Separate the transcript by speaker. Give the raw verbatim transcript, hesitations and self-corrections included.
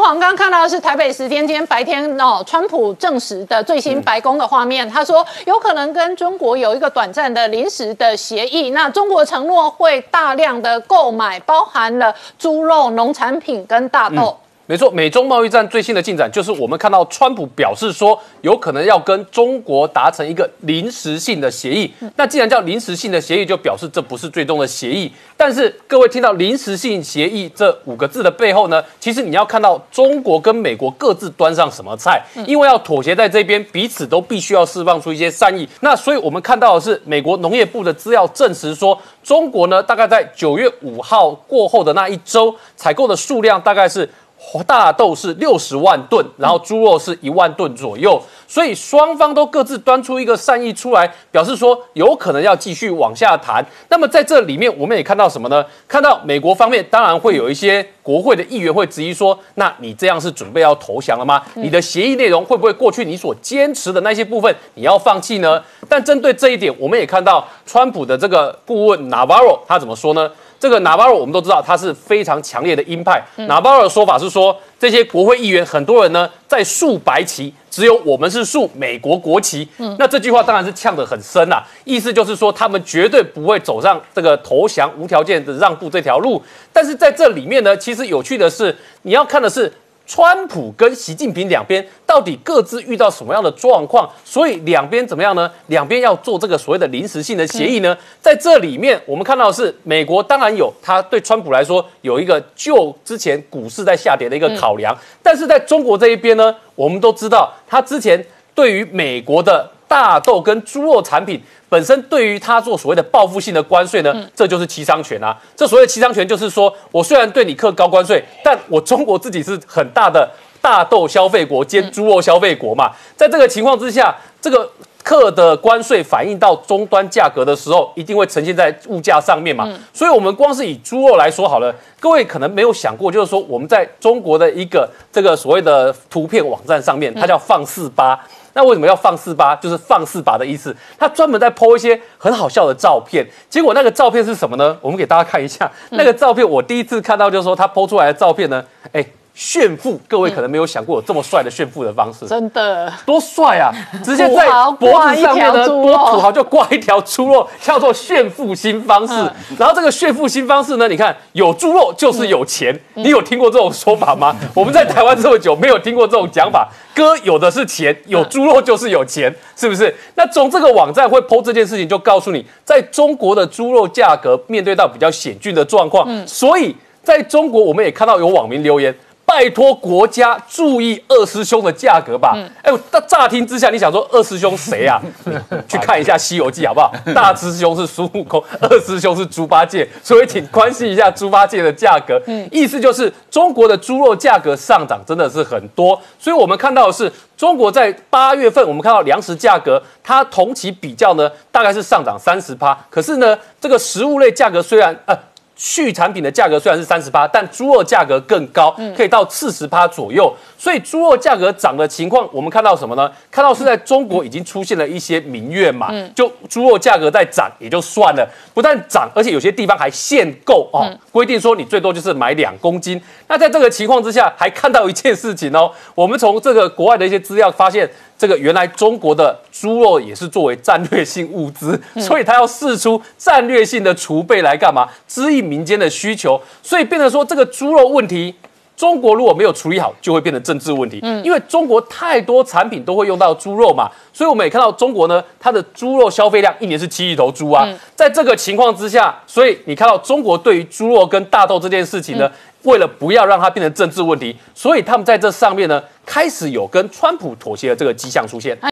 Speaker 1: 刚刚看到的是台北时间今天白天哦，川普证实的最新白宫的画面，他说有可能跟中国有一个短暂的临时的协议。那中国承诺会大量的购买，包含了猪肉、农产品跟大豆。嗯
Speaker 2: 没错，美中贸易战最新的进展就是我们看到川普表示说，有可能要跟中国达成一个临时性的协议。那既然叫临时性的协议，就表示这不是最终的协议。但是各位听到临时性协议这五个字的背后呢，其实你要看到中国跟美国各自端上什么菜，因为要妥协在这边，彼此都必须要释放出一些善意。那所以我们看到的是，美国农业部的资料证实说，中国呢大概在九月五号过后的那一周，采购的数量大概是。大豆是六十万吨，然后猪肉是一万吨左右，所以双方都各自端出一个善意出来，表示说有可能要继续往下谈。那么在这里面，我们也看到什么呢？看到美国方面当然会有一些国会的议员会质疑说，那你这样是准备要投降了吗？你的协议内容会不会过去你所坚持的那些部分你要放弃呢？但针对这一点，我们也看到川普的这个顾问 Navarro 他怎么说呢？这个 Navarro 我们都知道他是非常强烈的鹰派。嗯、Navarro 的说法是说，这些国会议员很多人呢在竖白旗，只有我们是竖美国国旗。嗯、那这句话当然是呛得很深啊，意思就是说他们绝对不会走上这个投降无条件的让步这条路。但是在这里面呢，其实有趣的是，你要看的是。川普跟习近平两边到底各自遇到什么样的状况？所以两边怎么样呢？两边要做这个所谓的临时性的协议呢？在这里面，我们看到的是美国当然有，他对川普来说有一个救之前股市在下跌的一个考量，但是在中国这一边呢，我们都知道他之前对于美国的大豆跟猪肉产品。本身对于他做所谓的报复性的关税呢，嗯、这就是七伤拳啊！这所谓的七伤拳就是说，我虽然对你课高关税，但我中国自己是很大的大豆消费国兼猪肉消费国嘛，在这个情况之下，这个课的关税反映到终端价格的时候，一定会呈现在物价上面嘛。嗯、所以，我们光是以猪肉来说好了，各位可能没有想过，就是说我们在中国的一个这个所谓的图片网站上面，它叫放四八。那为什么要放四八？就是放四把的意思。他专门在 po 一些很好笑的照片，结果那个照片是什么呢？我们给大家看一下。那个照片我第一次看到，就是说他 po 出来的照片呢，哎。炫富，各位可能没有想过有这么帅的炫富的方式，
Speaker 1: 真的
Speaker 2: 多帅啊！直接在脖子上面呢，多土豪就挂一条猪肉，叫做炫富新方式。嗯、然后这个炫富新方式呢，你看有猪肉就是有钱，嗯、你有听过这种说法吗？我们在台湾这么久，没有听过这种讲法。哥有的是钱，有猪肉就是有钱，是不是？那从这个网站会 po 这件事情，就告诉你，在中国的猪肉价格面对到比较险峻的状况，嗯、所以在中国我们也看到有网民留言。拜托国家注意二师兄的价格吧！哎、嗯，乍乍听之下，你想说二师兄谁啊？去看一下《西游记》好不好？大师兄是孙悟空，二师兄是猪八戒，所以请关心一下猪八戒的价格。嗯、意思就是中国的猪肉价格上涨真的是很多，所以我们看到的是中国在八月份，我们看到粮食价格，它同期比较呢，大概是上涨三十趴，可是呢，这个食物类价格虽然呃。畜产品的价格虽然是三十趴，但猪肉价格更高，可以到四十趴左右。所以猪肉价格涨的情况，我们看到什么呢？看到是在中国已经出现了一些民怨嘛，嗯、就猪肉价格在涨也就算了，不但涨，而且有些地方还限购哦，规定说你最多就是买两公斤。那在这个情况之下，还看到一件事情哦，我们从这个国外的一些资料发现。这个原来中国的猪肉也是作为战略性物资，嗯、所以它要释出战略性的储备来干嘛？支应民间的需求，所以变成说这个猪肉问题，中国如果没有处理好，就会变成政治问题。嗯，因为中国太多产品都会用到猪肉嘛，所以我们也看到中国呢，它的猪肉消费量一年是七亿头猪啊。嗯、在这个情况之下，所以你看到中国对于猪肉跟大豆这件事情呢。嗯为了不要让它变成政治问题，所以他们在这上面呢，开始有跟川普妥协的这个迹象出现。